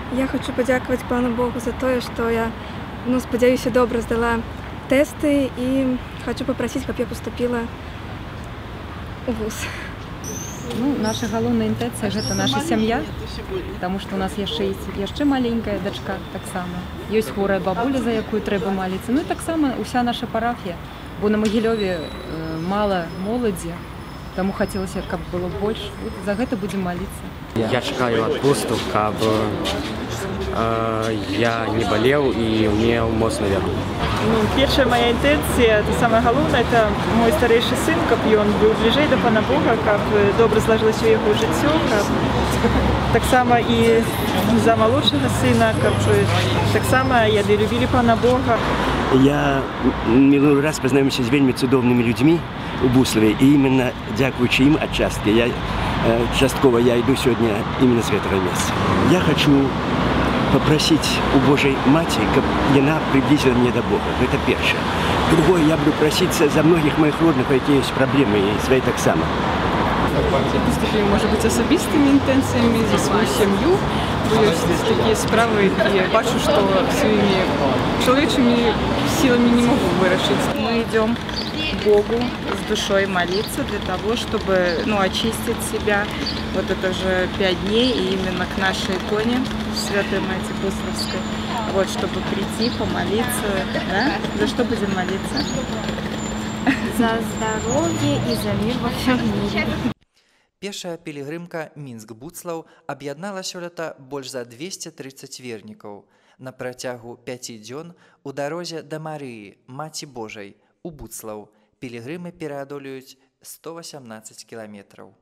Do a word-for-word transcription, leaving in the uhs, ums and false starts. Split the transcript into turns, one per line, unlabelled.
Я хочу подякувати пану Богу за те, що я, ну, сподіваюся, добре здала тесты и хочу попросить, чтобы я поступила у вуз.
Ну, наша галоўная інтэнцыя гэта наша сям'я, таму што у нас яшчэ ёсць яшчэ маленькая дачка таксама. Ёсць хворая бабуля, за якую трэба маліцца. Ну і таксама уся наша парафія, бо на Магілёве мала моладзі, таму хацелася, каб было больш. За гэта будзем маліцца.
Я чакаю адпустку, каб э, я не болел и умел моцна веру.
Ну, першая моя інтэнція, то самае галоўнае, это мой старэйшы сын, каб ён быў бліжэй да Пана Бога, каб добра злажылася ў яго жыццё, каб таксама і за малодшага сына, каб таксама яны любілі Пана Бога.
Я минулый раз познаёмся з вельмі цудоўнымі людзьмі у Буславе, і іменно дзякуючы ім адчасткі я часткова я иду сегодня именно с этого места. Я хочу попросить у Божьей Матери, чтобы она приблизила меня до Бога. Это первое. Другое, я буду просить за многих моих родных, какие есть проблемы, и свои так само.
Я поступила, может быть, особистыми интенциями за свою семью. Есть такие справы, и я бачу, что своими человеческими силами не могу вырашить.
Мы идем к Богу с душой молиться для того, чтобы, ну, очистить себя. Вот это же пять дней, и именно к нашей иконе Святой Матери Буславской. Вот, чтобы прийти, помолиться, да? За что будем молиться?
За здоровье и за мир во всем мире.
Першая пілігрымка Мінск-Буцлаў аб'яднала сёлета больш за двесце трыццаць вернікаў. На працягу пяці дзён у дарозе да Марыі, Маці Божай, у Буцлаў пілігрымы пераадолююць сто васямнаццаць кіламетраў.